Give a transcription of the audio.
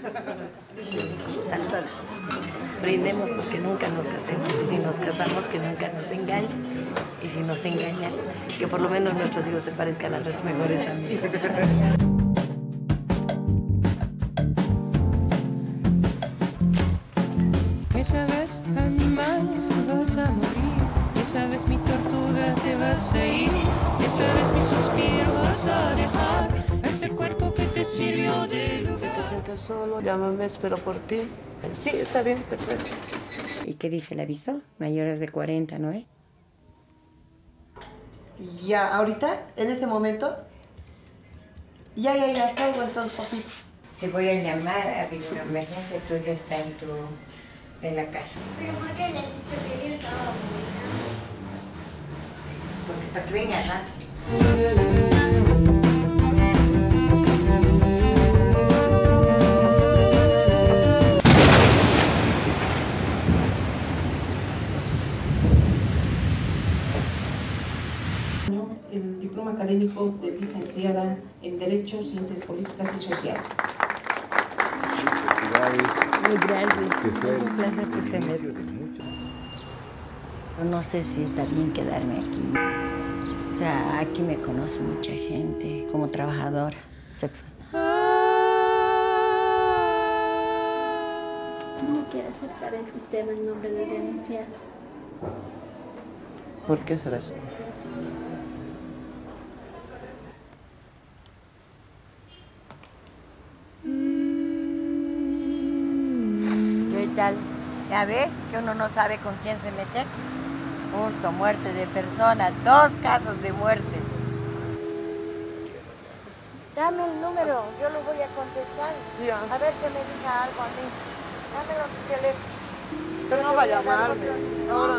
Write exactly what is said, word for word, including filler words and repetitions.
Salud. Brindemos porque nunca nos casemos. Y si nos casamos, que nunca nos engañen. Y si nos engañan, que por lo menos nuestros hijos se parezcan a nuestros mejores amigos. Esa vez, animal, vas a morir. Esa vez mi tortura te vas a ir. Esa vez mi suspiro vas a dejar. Ese cuerpo que te sirvió de lugar. Si te sientes solo, llámame, espero por ti. Sí, está bien, perfecto. ¿Y qué dice el aviso? Mayores de cuarenta, ¿no es? Ya, ahorita, en este momento. Ya, ya, ya, salgo entonces, papi. Te voy a llamar a abrir una emergencia, tú ya está en tu... en la casa. ¿Pero por qué le has dicho que yo estaba vomitando? Porque para que vengan, ¿ah? El diploma académico de licenciada en Derecho, Ciencias Políticas y Sociales. Muy gracias. Es un placer que esté medio. No sé si está bien quedarme aquí. O sea, aquí me conoce mucha gente como trabajadora sexual. No quiero aceptar el sistema en nombre de denunciar. ¿Por qué será eso? ¿Qué tal? Ya ve que uno no sabe con quién se mete. Justo, muerte de personas, dos casos de muerte. Dame el número, yo lo voy a contestar. Ya. A ver que me diga algo a mí. Dame los teléfonos. Pero no va a llamarme. No,